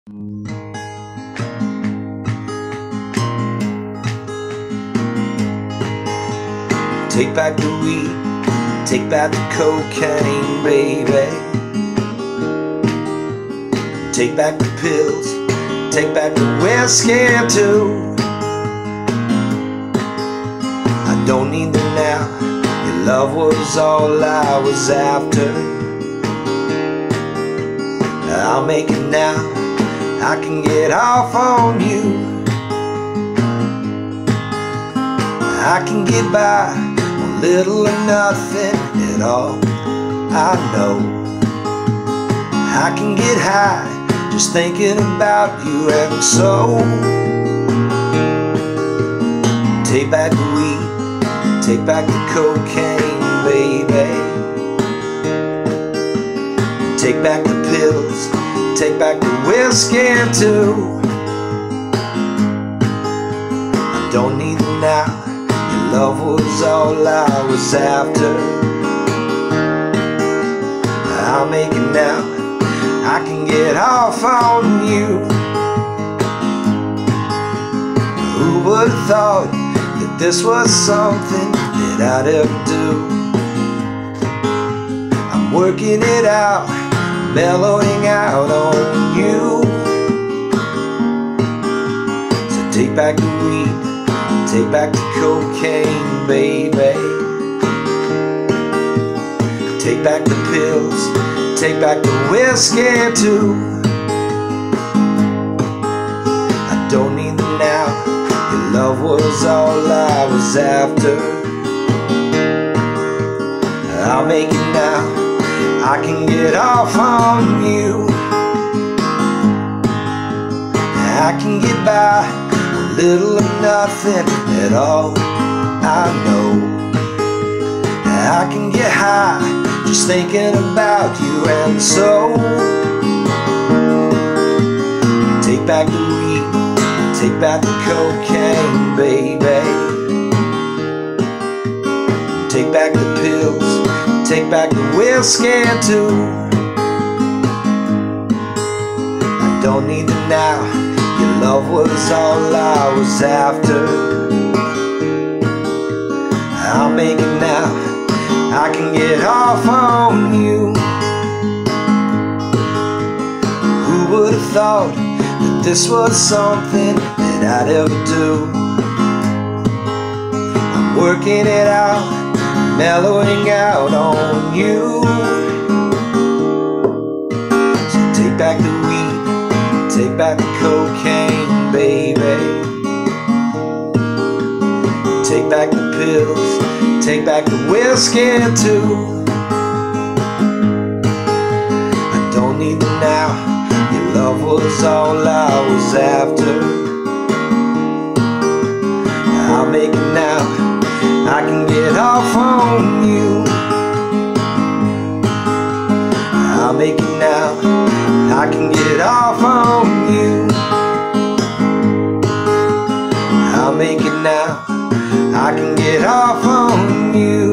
Take back the weed, take back the cocaine, baby. Take back the pills, take back the whiskey too. I don't need them now, your love was all I was after. I'll make it now, I can get off on you. I can get by on little or nothing at all, I know. I can get high just thinking about you, and so take back the weed, take back the cocaine, baby. Take back the pills, take back the whiskey too. I don't need them now, your love was all I was after. I'll make it now, I can get off on you. Who would have thought that this was something that I'd ever do? I'm working it out, mellowing out on you. So take back the weed, take back the cocaine, baby. Take back the pills, take back the whiskey too. I don't need them now, your love was all I was after. I'll make it now, I can get off on you. I can get by a little or nothing at all, I know. I can get high just thinking about you, and so take back the weed, take back the cocaine, baby. Take back the pills, take back the whiskey too. I don't need them now, your love was all I was after. I'll make it now, I can get off on you. Who would have thought that this was something that I'd ever do? I'm working it out, mellowing out on you. So take back the weed, take back the cocaine, baby. Take back the pills, take back the whiskey too. I don't need them now, your love was all I was after. I'll make it now, I can get off on you. I'll make it now, I can get off on you. I'll make it now, I can get off on you.